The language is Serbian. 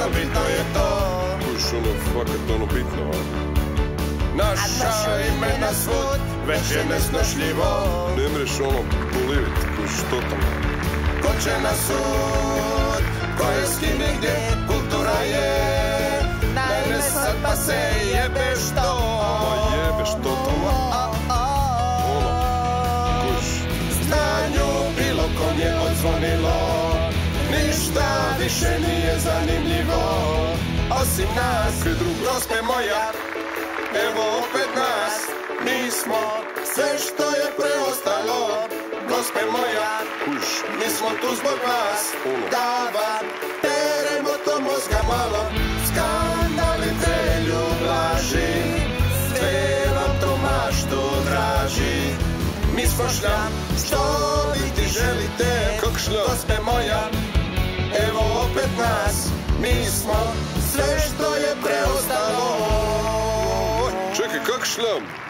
bitno je to. Kuš ono, fakat ono bitno, a? Naša imena svud, već je nesnošljivo. Ne mreš ono, polivit, kuš, totalno. Ko će na sud, ko je s kim i gdje, kultura je najne sad pa se jebeš to. Ma jebeš totalno. Ono, kuš. Znanju bilo kom je odzvonilo, ništa više nije zanimljivo. Osim nas, gospe moja, evo opet nas. Mi smo sve što je preostalo, gospe moja, Kuš. mi smo tu zbog vas. Da vam teremo to mozga malo, skandali trelju blaži, sve vam to maštu draži. Mi smo šljam, što biti želite, Kak šljam? gospe moja, evo opet nas. Mi smo sve što je preostalo. Čekaj, kak šljam?